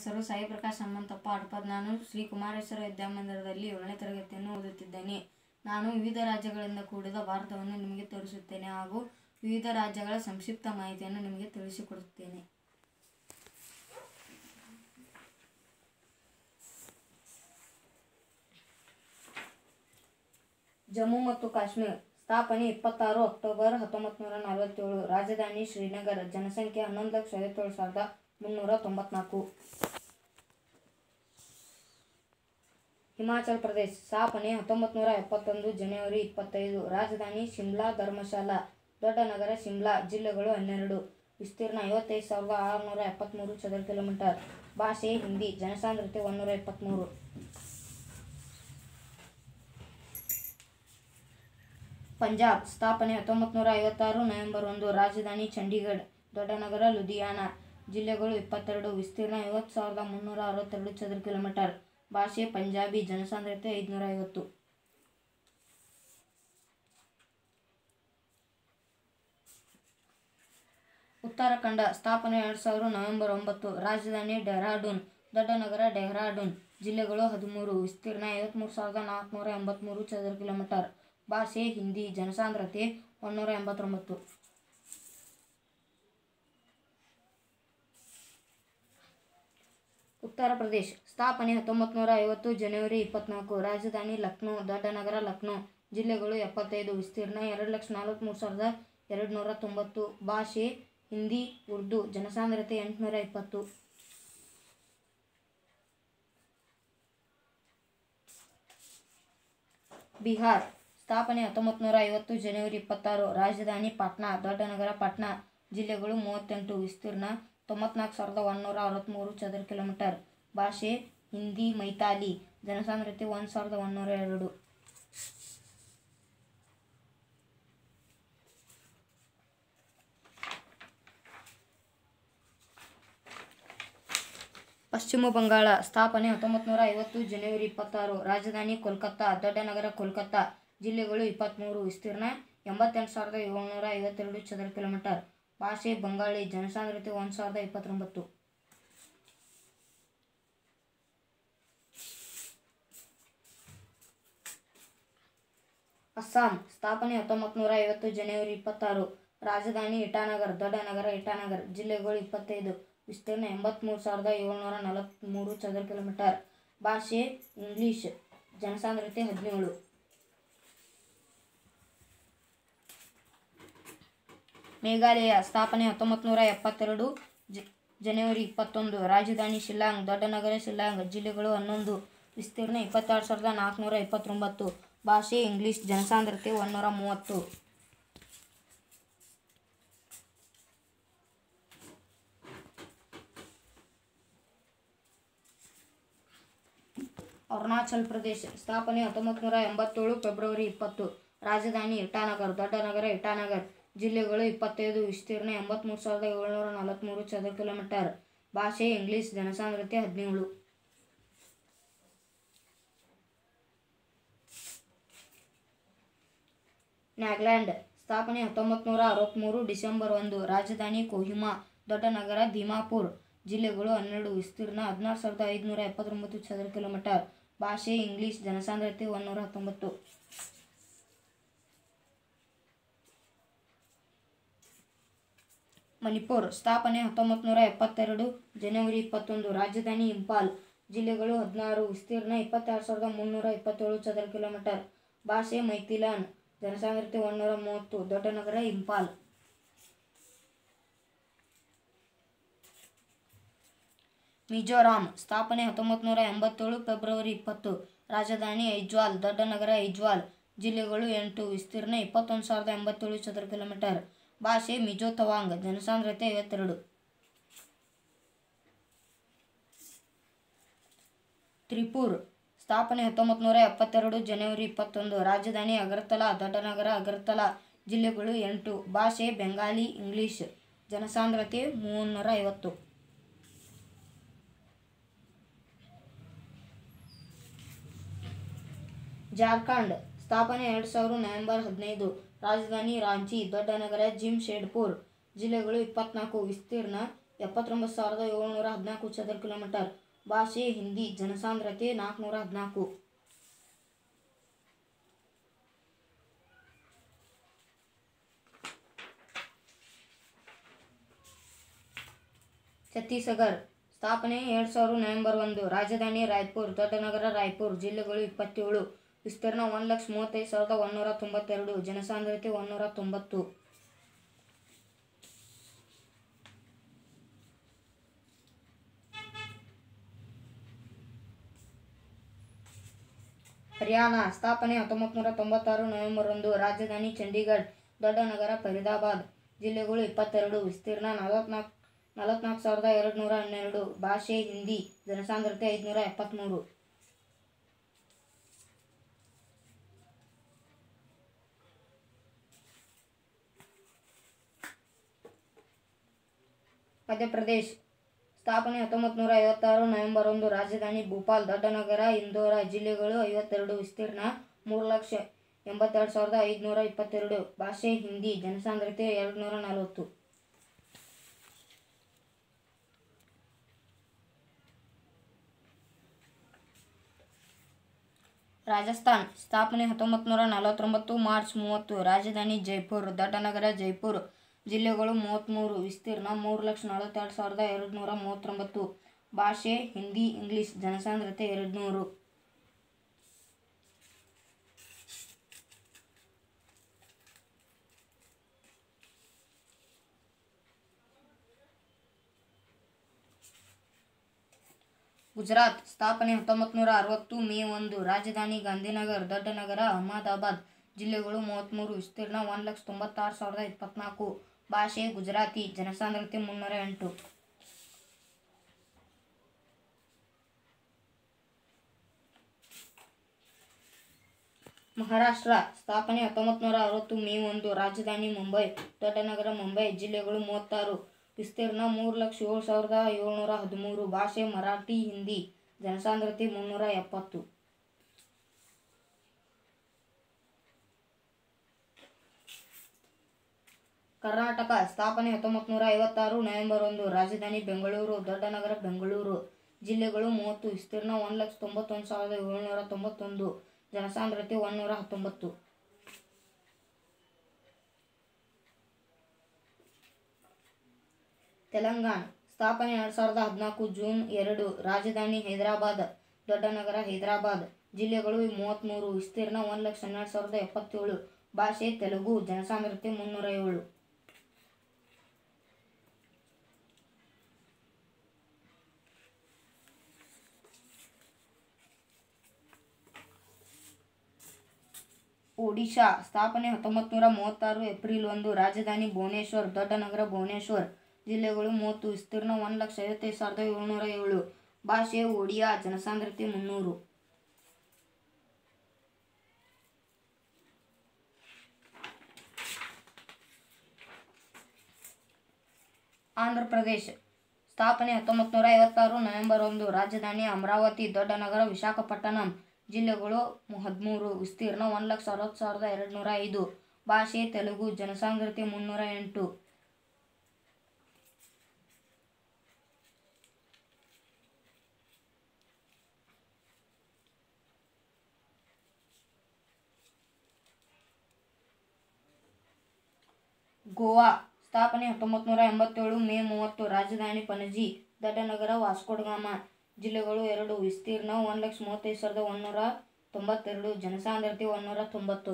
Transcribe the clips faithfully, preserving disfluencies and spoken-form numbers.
ಹೆಸರು ಸಾಯಿ ಪ್ರಕಾಶ್ ಹನುಮಂತಪ್ಪ ಹಡಪದ್. ನಾನು ಶ್ರೀ ಕುಮಾರೇಶ್ವರ ವಿದ್ಯಾಮಂದಿರದಲ್ಲಿ ಏಳನೇ ತರಗತಿಯನ್ನು ಓದುತ್ತಿದ್ದೇನೆ. ನಾನು ವಿವಿಧ ರಾಜ್ಯಗಳಿಂದ ಕೂಡಿದ ಭಾರತವನ್ನು ನಿಮಗೆ ತೋರಿಸುತ್ತೇನೆ ಹಾಗೂ ವಿವಿಧ ರಾಜ್ಯಗಳ ಸಂಕ್ಷಿಪ್ತ ಮಾಹಿತಿಯನ್ನು ನಿಮಗೆ ತಿಳಿಸಿಕೊಡುತ್ತೇನೆ. ಜಮ್ಮು ಮತ್ತು ಕಾಶ್ಮೀರ ಸ್ಥಾಪನೆ ಇಪ್ಪತ್ತಾರು ಅಕ್ಟೋಬರ್ ಹತ್ತೊಂಬತ್ತು ನೂರ ನಲವತ್ತೇಳು. ರಾಜಧಾನಿ ಶ್ರೀನಗರ. ಜನಸಂಖ್ಯೆ ಹನ್ನೊಂದು ಲಕ್ಷ ಐವತ್ತೇಳು ಸಾವಿರದ ಮುನ್ನೂರ ತೊಂಬತ್ನಾಲ್ಕು. ಹಿಮಾಚಲ್ ಪ್ರದೇಶ ಸ್ಥಾಪನೆ ಹತ್ತೊಂಬತ್ತು ನೂರ ಎಪ್ಪತ್ತೊಂದು ಜನವರಿ ಇಪ್ಪತ್ತೈದು. ರಾಜಧಾನಿ ಶಿಮ್ಲಾ. ಧರ್ಮಶಾಲಾ. ದೊಡ್ಡ ನಗರ ಶಿಮ್ಲಾ. ಜಿಲ್ಲೆಗಳು ಹನ್ನೆರಡು. ವಿಸ್ತೀರ್ಣ ಐವತ್ತೈದು ಸಾವಿರದ ಆರುನೂರ ಎಪ್ಪತ್ತ್ಮೂರು ಚದರ ಕಿಲೋಮೀಟರ್. ಭಾಷೆ ಹಿಂದಿ. ಜನಸಾಂದ್ರತೆ ಒಂದೂರ ಇಪ್ಪತ್ತ್ಮೂರು. ಪಂಜಾಬ್ ಸ್ಥಾಪನೆ ಹತ್ತೊಂಬತ್ತು ನೂರ ಐವತ್ತಾರು ನವೆಂಬರ್ ಒಂದು. ರಾಜಧಾನಿ ಚಂಡೀಗಢ. ದೊಡ್ಡ ನಗರ ಲುಧಿಯಾನ. ಜಿಲ್ಲೆಗಳು ಇಪ್ಪತ್ತೆರಡು. ವಿಸ್ತೀರ್ಣ ಐವತ್ತು ಸಾವಿರದ ಮುನ್ನೂರ ಅರವತ್ತೆರಡು ಚದರ ಕಿಲೋಮೀಟರ್. ಭಾಷೆ ಪಂಜಾಬಿ. ಜನಸಾಂದ್ರತೆ ಐದುನೂರ ಐವತ್ತು. ಉತ್ತರಾಖಂಡ ಸ್ಥಾಪನೆ ಎರಡು ಸಾವಿರ ನವೆಂಬರ್ ಒಂಬತ್ತು. ರಾಜಧಾನಿ ಡೆಹ್ರಾಡೂನ್. ದೊಡ್ಡ ನಗರ ಡೆಹ್ರಾಡೂನ್. ಜಿಲ್ಲೆಗಳು ಹದಿಮೂರು. ವಿಸ್ತೀರ್ಣ ಐವತ್ತ್ಮೂರು ಸಾವಿರದ ನಾಲ್ಕುನೂರ ಎಂಬತ್ತ್ಮೂರು ಚದರ ಕಿಲೋಮೀಟರ್. ಭಾಷೆ ಹಿಂದಿ. ಜನಸಾಂದ್ರತೆ ಒಂದೂರ ಎಂಬತ್ತೊಂಬತ್ತು. ಉತ್ತರ ಪ್ರದೇಶ ಸ್ಥಾಪನೆ ಹತ್ತೊಂಬತ್ತು ನೂರ ಐವತ್ತು ಜನವರಿ ಇಪ್ಪತ್ತ್ನಾಲ್ಕು. ರಾಜಧಾನಿ ಲಕ್ನೋ. ದೊಡ್ಡ ನಗರ ಲಕ್ನೋ. ಜಿಲ್ಲೆಗಳು ಎಪ್ಪತ್ತೈದು. ವಿಸ್ತೀರ್ಣ ಎರಡು ಲಕ್ಷ ನಲವತ್ತ್ಮೂರು ಸಾವಿರದ ಎರಡು ನೂರ ತೊಂಬತ್ತು. ಭಾಷೆ ಹಿಂದಿ ಉರ್ದು. ಜನಸಾಂದ್ರತೆ ಎಂಟುನೂರ ಇಪ್ಪತ್ತು. ಬಿಹಾರ್ ಸ್ಥಾಪನೆ ಹತ್ತೊಂಬತ್ತು ನೂರ ಐವತ್ತು ಜನವರಿ ಇಪ್ಪತ್ತಾರು. ರಾಜಧಾನಿ ಪಾಟ್ನಾ. ದೊಡ್ಡ ನಗರ ಪಾಟ್ನಾ. ಜಿಲ್ಲೆಗಳು ಮೂವತ್ತೆಂಟು. ವಿಸ್ತೀರ್ಣ ತೊಂಬತ್ನಾಲ್ಕು ಸಾವಿರದ ಒಂದುನೂರ ಅರವತ್ತ್ಮೂರು ಚದರ ಕಿಲೋಮೀಟರ್. ಭಾಷೆ ಹಿಂದಿ ಮೈತಾಲಿ. ಜನಸಾಂದ್ರತೆ ಒಂದು ಸಾವಿರದ ಒಂದುನೂರ ಎರಡು. ಪಶ್ಚಿಮ ಬಂಗಾಳ ಸ್ಥಾಪನೆ ಹತ್ತೊಂಬತ್ತು ನೂರ ಐವತ್ತು ಜನವರಿ ಇಪ್ಪತ್ತಾರು. ರಾಜಧಾನಿ ಕೋಲ್ಕತ್ತಾ. ದೊಡ್ಡ ನಗರ ಕೋಲ್ಕತ್ತಾ. ಜಿಲ್ಲೆಗಳು ಇಪ್ಪತ್ತ್ಮೂರು. ವಿಸ್ತೀರ್ಣ ಎಂಬತ್ತೆಂಟು ಸಾವಿರದ ಏಳುನೂರ ಐವತ್ತೆರಡು ಚದರ ಕಿಲೋಮೀಟರ್. ಭಾಷೆ ಬಂಗಾಳಿ. ಜನಸಾಂದ್ರತೆ ಒಂದು ಸಾವಿರದ ಇಪ್ಪತ್ತೊಂಬತ್ತು. ಅಸ್ಸಾಂ ಸ್ಥಾಪನೆ ಹತ್ತೊಂಬತ್ತು ನೂರ ಐವತ್ತು ಜನವರಿ ಇಪ್ಪತ್ತಾರು. ರಾಜಧಾನಿ ಇಟಾನಗರ್. ದೊಡ್ಡ ನಗರ ಇಟಾನಗರ್. ಜಿಲ್ಲೆಗಳು ಇಪ್ಪತ್ತೈದು. ವಿಸ್ತೀರ್ಣ ಎಂಬತ್ತ್ಮೂರು ಸಾವಿರದ ಏಳುನೂರ ನಲವತ್ತ್ಮೂರು ಚದರ ಕಿಲೋಮೀಟರ್. ಭಾಷೆ ಇಂಗ್ಲಿಷ್. ಜನಸಾಂದ್ರತೆ ಹದಿನೇಳು. ಮೇಘಾಲಯ ಸ್ಥಾಪನೆ ಹತ್ತೊಂಬತ್ತು ನೂರ ಎಪ್ಪತ್ತೆರಡು ಜನವರಿ ಇಪ್ಪತ್ತೊಂದು. ರಾಜಧಾನಿ ಶಿಲ್ಲಾಂಗ್. ದೊಡ್ಡ ನಗರ ಶಿಲ್ಲಾಂಗ್. ಜಿಲ್ಲೆಗಳು ಹನ್ನೊಂದು. ವಿಸ್ತೀರ್ಣ ಇಪ್ಪತ್ತೆರಡು ಸಾವಿರದ ನಾಲ್ಕುನೂರ ಇಪ್ಪತ್ತೊಂಬತ್ತು. ಭಾಷೆ ಇಂಗ್ಲಿಷ್. ಜನಸಾಂದ್ರತೆ ಒಂದುನೂರ ಮೂವತ್ತು. ಅರುಣಾಚಲ್ ಪ್ರದೇಶ ಸ್ಥಾಪನೆ ಹತ್ತೊಂಬತ್ತು ನೂರ ಎಂಬತ್ತೇಳು ಫೆಬ್ರವರಿ ಇಪ್ಪತ್ತು. ರಾಜಧಾನಿ ಇಟಾನಗರ್. ದೊಡ್ಡ ನಗರ ಇಟಾನಗರ್. ಜಿಲ್ಲೆಗಳು ಇಪ್ಪತ್ತೈದು. ವಿಸ್ತೀರ್ಣ ಎಂಬತ್ತ್ಮೂರು ಸಾವಿರದ ಏಳುನೂರ ನಲವತ್ತ್ಮೂರು ಚದರ ಕಿಲೋಮೀಟರ್. ಭಾಷೆ ಇಂಗ್ಲಿಷ್. ಜನಸಾಂದ್ರತೆ ಹದಿನೇಳು. ನಾಗಾಲ್ಯಾಂಡ್ ಸ್ಥಾಪನೆ ಹತ್ತೊಂಬತ್ತು ನೂರ ಅರವತ್ತ್ಮೂರು ಡಿಸೆಂಬರ್ ಒಂದು. ರಾಜಧಾನಿ ಕೊಹಿಮಾ. ದೊಡ್ಡ ನಗರ ದಿಮಾಪುರ್. ಜಿಲ್ಲೆಗಳು ಹನ್ನೆರಡು. ವಿಸ್ತೀರ್ಣ ಹದಿನಾರು ಸಾವಿರದ ಐದುನೂರ ಎಪ್ಪತ್ತೊಂಬತ್ತು ಚದರ ಕಿಲೋಮೀಟರ್. ಭಾಷೆ ಇಂಗ್ಲಿಷ್. ಜನಸಾಂದ್ರತೆ ಒಂದುನೂರ ಹತ್ತೊಂಬತ್ತು. ಮಣಿಪುರ್ ಸ್ಥಾಪನೆ ಹತ್ತೊಂಬತ್ತು ನೂರ ಎಪ್ಪತ್ತೆರಡು ಜನವರಿ ಇಪ್ಪತ್ತೊಂದು. ರಾಜಧಾನಿ ಇಂಪಾಲ್. ಜಿಲ್ಲೆಗಳು ಹದಿನಾರು. ವಿಸ್ತೀರ್ಣ ಇಪ್ಪತ್ತೆರಡು ಸಾವಿರದ ಮುನ್ನೂರ ಇಪ್ಪತ್ತೇಳು ಚದರ ಕಿಲೋಮೀಟರ್. ಭಾಷೆ ಮೈಥಿಲಾನ್. ಜನಸಾಂದ್ರತೆ ಒಂದುನೂರ ಮೂವತ್ತು. ದೊಡ್ಡ ನಗರ ಇಂಪಾಲ್. ಮಿಜೋರಾಂ ಸ್ಥಾಪನೆ ಹತ್ತೊಂಬತ್ತು ನೂರ ಎಂಬತ್ತೇಳು ಫೆಬ್ರವರಿ ಇಪ್ಪತ್ತು. ರಾಜಧಾನಿ ಐಜ್ವಾಲ್. ದೊಡ್ಡ ನಗರ ಐಜ್ವಾಲ್. ಜಿಲ್ಲೆಗಳು ಎಂಟು. ವಿಸ್ತೀರ್ಣ ಇಪ್ಪತ್ತೊಂದು ಸಾವಿರದ ಎಂಬತ್ತೇಳು ಚದರ ಕಿಲೋಮೀಟರ್. ಭಾಷೆ ಮಿಜೋ ತವಾಂಗ್. ಜನಸಾಂದ್ರತೆ ಐವತ್ತೆರಡು. ತ್ರಿಪುರ್ ಸ್ಥಾಪನೆ ಹತ್ತೊಂಬತ್ತು ನೂರ ಎಪ್ಪತ್ತೆರಡು ಜನವರಿ ಇಪ್ಪತ್ತೊಂದು. ರಾಜಧಾನಿ ಅಗರ್ತಲಾ. ದೊಡ್ಡ ನಗರ ಅಗರ್ತಲಾ. ಜಿಲ್ಲೆಗಳು ಎಂಟು. ಭಾಷೆ ಬೆಂಗಾಲಿ ಇಂಗ್ಲಿಷ್. ಜನಸಾಂದ್ರತೆ ಮುನ್ನೂರ ಐವತ್ತು. ಜಾರ್ಖಂಡ್ ಸ್ಥಾಪನೆ ಎರಡು ಸಾವಿರ ನವೆಂಬರ್ ಹದಿನೈದು. ರಾಜಧಾನಿ ರಾಂಚಿ. ದೊಡ್ಡ ನಗರ ಜಿಮ್ಶೆಡ್ಪುರ್. ಜಿಲ್ಲೆಗಳು ಇಪ್ಪತ್ನಾಲ್ಕು. ವಿಸ್ತೀರ್ಣ ಎಪ್ಪತ್ತೊಂಬತ್ತು ಸಾವಿರದ ಏಳ್ನೂರ ಹದಿನಾಲ್ಕು ಚದರ ಕಿಲೋಮೀಟರ್. ಭಾಷೆ ಹಿಂದಿ. ಜನಸಾಂದ್ರತೆ ನಾಲ್ಕುನೂರ ಹದಿನಾಲ್ಕು. ಛತ್ತೀಸ್ಗಢ ಸ್ಥಾಪನೆ ಎರಡು ಸಾವಿರ ನವೆಂಬರ್ ಒಂದು. ರಾಜಧಾನಿ ರಾಯ್ಪುರ್. ದೊಡ್ಡ ನಗರ ರಾಯ್ಪುರ್. ಜಿಲ್ಲೆಗಳು ಇಪ್ಪತ್ತೇಳು. ವಿಸ್ತೀರ್ಣ ಒಂದು ಲಕ್ಷ ಮೂವತ್ತೈದು ಸಾವಿರದ ಒಂದೂರ ತೊಂಬತ್ತೆರಡು. ಜನಸಾಂದ್ರತೆ ಒಂದೂರ ತೊಂಬತ್ತು. ಹರಿಯಾಣ ಸ್ಥಾಪನೆ ಹತ್ತೊಂಬತ್ತು ನೂರ ತೊಂಬತ್ತಾರು ನವೆಂಬರ್ ಒಂದು. ರಾಜಧಾನಿ ಚಂಡೀಗಢ. ದೊಡ್ಡ ನಗರ ಫರೀದಾಬಾದ್. ಜಿಲ್ಲೆಗಳು ಇಪ್ಪತ್ತೆರಡು. ವಿಸ್ತೀರ್ಣ ನಲವತ್ನಾಲ್ಕು ನಲವತ್ನಾಲ್ಕು ಸಾವಿರದ ಎರಡು ನೂರ ಹನ್ನೆರಡು. ಭಾಷೆ ಹಿಂದಿ. ಜನಸಾಂದ್ರತೆ ಐದುನೂರ ಎಪ್ಪತ್ತ್ಮೂರು. ಮಧ್ಯಪ್ರದೇಶ ಸ್ಥಾಪನೆ ಹತ್ತೊಂಬತ್ತು ನೂರ ಐವತ್ತಾರು ನವೆಂಬರ್ ಒಂದು. ರಾಜಧಾನಿ ಭೋಪಾಲ್. ದೊಡ್ಡ ನಗರ ಇಂದೋರ. ಜಿಲ್ಲೆಗಳು ಐವತ್ತೆರಡು. ವಿಸ್ತೀರ್ಣ ಮೂರು ಲಕ್ಷ ಎಂಬತ್ತೆರಡು ಸಾವಿರದ ಐದುನೂರ ಇಪ್ಪತ್ತೆರಡು. ಭಾಷೆ ಹಿಂದಿ. ಜನಸಾಂದ್ರತೆ ಎರಡು ನೂರ ನಲವತ್ತು. ರಾಜಸ್ಥಾನ್ ಸ್ಥಾಪನೆ ಹತ್ತೊಂಬತ್ತು ನೂರ ನಲವತ್ತೊಂಬತ್ತು ಮಾರ್ಚ್ ಮೂವತ್ತು. ರಾಜಧಾನಿ ಜೈಪುರ್. ದೊಡ್ಡ ನಗರ ಜೈಪುರ್. ಜಿಲ್ಲೆಗಳು ಮೂವತ್ತ್ಮೂರು. ವಿಸ್ತೀರ್ಣ ಮೂರು ಲಕ್ಷ ನಲವತ್ತೆರಡು ಸಾವಿರದ ಎರಡು ನೂರ ಮೂವತ್ತೊಂಬತ್ತು. ಭಾಷೆ ಹಿಂದಿ ಇಂಗ್ಲಿಷ್. ಜನಸಾಂದ್ರತೆ ಎರಡು ನೂರು. ಗುಜರಾತ್ ಸ್ಥಾಪನೆ ಹತ್ತೊಂಬತ್ತು ನೂರ ಅರವತ್ತು ಮೇ ಒಂದು. ರಾಜಧಾನಿ ಗಾಂಧಿನಗರ್. ದೊಡ್ಡ ನಗರ ಅಹಮದಾಬಾದ್. ಜಿಲ್ಲೆಗಳು ಮೂವತ್ತ್ಮೂರು. ವಿಸ್ತೀರ್ಣ ಒಂದು ಲಕ್ಷ ತೊಂಬತ್ತಾರು ಸಾವಿರದ ಇಪ್ಪತ್ತ್ನಾಲ್ಕು. ಭಾಷೆ ಗುಜರಾತಿ. ಜನಸಾಂದ್ರತೆ ಮುನ್ನೂರ ಎಂಟು. ಮಹಾರಾಷ್ಟ್ರ ಸ್ಥಾಪನೆ ಹತ್ತೊಂಬತ್ತು ನೂರ ಅರವತ್ತು ಮೇ ಒಂದು. ರಾಜಧಾನಿ ಮುಂಬೈ. ದೊಡ್ಡ ನಗರ ಮುಂಬೈ. ಜಿಲ್ಲೆಗಳು ಮೂವತ್ತಾರು. ವಿಸ್ತೀರ್ಣ ಮೂರು ಲಕ್ಷ ಏಳು ಸಾವಿರದ ಏಳ್ನೂರ ಹದಿಮೂರು. ಭಾಷೆ ಮರಾಠಿ ಹಿಂದಿ. ಜನಸಾಂದ್ರತೆ ಮುನ್ನೂರ ಎಪ್ಪತ್ತು. ಕರ್ನಾಟಕ ಸ್ಥಾಪನೆ ಹತ್ತೊಂಬತ್ತು ನೂರ ಐವತ್ತಾರು ನವೆಂಬರ್ ಒಂದು. ರಾಜಧಾನಿ ಬೆಂಗಳೂರು. ದೊಡ್ಡ ನಗರ ಬೆಂಗಳೂರು. ಜಿಲ್ಲೆಗಳು ಮೂವತ್ತು. ವಿಸ್ತೀರ್ಣ ಒಂದು ಲಕ್ಷ ತೊಂಬತ್ತೊಂದು ಸಾವಿರದ ಏಳ್ನೂರ ತೊಂಬತ್ತೊಂದು. ಜನಸಾಂದ್ರತೆ ಒಂದೂರ ಹತ್ತೊಂಬತ್ತು. ತೆಲಂಗಾಣ ಸ್ಥಾಪನೆ ಎರಡು ಸಾವಿರದ ಹದಿನಾಲ್ಕು ಜೂನ್ ಎರಡು. ರಾಜಧಾನಿ ಹೈದರಾಬಾದ್. ದೊಡ್ಡ ನಗರ ಹೈದರಾಬಾದ್. ಜಿಲ್ಲೆಗಳು ಮೂವತ್ತ್ಮೂರು. ವಿಸ್ತೀರ್ಣ ಒಂದು ಲಕ್ಷ ಹನ್ನೆರಡು ಸಾವಿರದ ಎಪ್ಪತ್ತೇಳು. ಭಾಷೆ ತೆಲುಗು. ಜನಸಾಂದ್ರತೆ ಮುನ್ನೂರ ಏಳು. ಒಡಿಶಾ ಸ್ಥಾಪನೆ ಹತ್ತೊಂಬತ್ತು ನೂರ ಮೂವತ್ತಾರು ಏಪ್ರಿಲ್ ಒಂದು. ರಾಜಧಾನಿ ಭುವನೇಶ್ವರ್. ದೊಡ್ಡ ನಗರ ಭುವನೇಶ್ವರ್. ಜಿಲ್ಲೆಗಳು ಮೂವತ್ತು. ವಿಸ್ತೀರ್ಣ ಒಂದು ಲಕ್ಷ ಐವತ್ತೈದು ಸಾವಿರದ ಏಳ್ನೂರ ಏಳು. ಭಾಷೆ ಒಡಿಯಾ. ಜನಸಾಂದ್ರತೆ ಮುನ್ನೂರು. ಆಂಧ್ರ ಪ್ರದೇಶ ಸ್ಥಾಪನೆ ಹತ್ತೊಂಬತ್ತು ನೂರ ಐವತ್ತಾರು ನವೆಂಬರ್ ಒಂದು. ರಾಜಧಾನಿ ಅಮರಾವತಿ. ದೊಡ್ಡ ನಗರ ವಿಶಾಖಪಟ್ಟಣಂ. ಜಿಲ್ಲೆಗಳು ಹದಿಮೂರು. ವಿಸ್ತೀರ್ಣ ಒಂದು ಲಕ್ಷ ಅರವತ್ತು ಸಾವಿರದ ಎರಡು ನೂರ ಐದು. ಭಾಷೆ ತೆಲುಗು. ಜನಸಾಂದ್ರತೆ ಮುನ್ನೂರ ಎಂಟು. ಗೋವಾ ಸ್ಥಾಪನೆ ಹತ್ತೊಂಬತ್ತು ನೂರ ಎಂಬತ್ತೇಳು ಮೇ ಮೂವತ್ತು. ರಾಜಧಾನಿ ಪಣಜಿ. ದೊಡ್ಡ ನಗರ ವಾಸ್ಕೋಡಗಾಮ. ಜಿಲ್ಲೆಗಳು ಎರಡು. ವಿಸ್ತೀರ್ಣ ಒಂದು ಲಕ್ಷ ಮೂವತ್ತೈದು ಸಾವಿರದ ಒಂದೂರ ತೊಂಬತ್ತೆರಡು. ಜನಸಾಂದ್ರತೆ ಒಂದೂರ ತೊಂಬತ್ತು.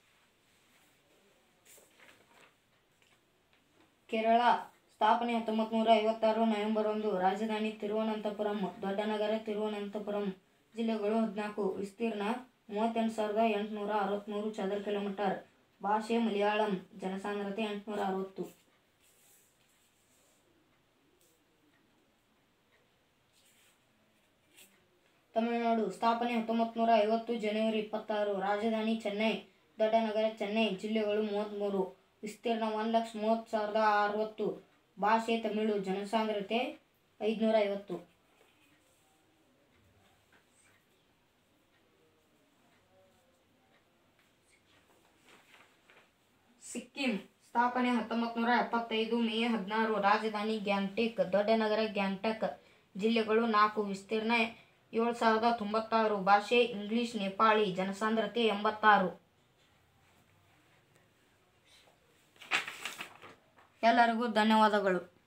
ಕೇರಳ ಸ್ಥಾಪನೆ ಹತ್ತೊಂಬತ್ತು ನೂರ ಐವತ್ತಾರು ನವೆಂಬರ್ ಒಂದು. ರಾಜಧಾನಿ ತಿರುವನಂತಪುರಂ. ದೊಡ್ಡ ನಗರ ತಿರುವನಂತಪುರಂ. ಜಿಲ್ಲೆಗಳು ಹದಿನಾಲ್ಕು. ವಿಸ್ತೀರ್ಣ ಮೂವತ್ತೆಂಟು ಸಾವಿರದ ಎಂಟುನೂರ ಅರವತ್ತ್ಮೂರು ಚದರ ಕಿಲೋಮೀಟರ್. ಭಾಷೆ ಮಲಯಾಳಂ. ಜನಸಾಂದ್ರತೆ ಎಂಟುನೂರ ಅರವತ್ತು. ತಮಿಳುನಾಡು ಸ್ಥಾಪನೆ ಹತ್ತೊಂಬತ್ತು ನೂರ ಐವತ್ತು ಜನವರಿ ಇಪ್ಪತ್ತಾರು. ರಾಜಧಾನಿ ಚೆನ್ನೈ. ದೊಡ್ಡ ನಗರ ಚೆನ್ನೈ. ಜಿಲ್ಲೆಗಳು ಮೂವತ್ತ್ಮೂರು. ವಿಸ್ತೀರ್ಣ ಒಂದು ಲಕ್ಷ ಮೂವತ್ತು ಸಾವಿರದ ಅರವತ್ತು. ಭಾಷೆ ತಮಿಳು. ಜನಸಾಂದ್ರತೆ ಐದುನೂರ ಐವತ್ತು. ಸಿಕ್ಕಿಂ ಸ್ಥಾಪನೆ ಹತ್ತೊಂಬತ್ತು ನೂರ ಎಪ್ಪತ್ತೈದು ಮೇ ಹದಿನಾರು. ರಾಜಧಾನಿ ಗ್ಯಾಂಗ್ಟಕ್. ದೊಡ್ಡ ನಗರ ಗ್ಯಾಂಗ್ಟಕ್. ಜಿಲ್ಲೆಗಳು ನಾಲ್ಕು. ವಿಸ್ತೀರ್ಣ ಏಳು ಸಾವಿರದ ತೊಂಬತ್ತಾರು. ಭಾಷೆ ಇಂಗ್ಲಿಷ್ ನೇಪಾಳಿ. ಜನಸಾಂದ್ರತೆ ಎಂಬತ್ತಾರು. ಎಲ್ಲರಿಗೂ ಧನ್ಯವಾದಗಳು.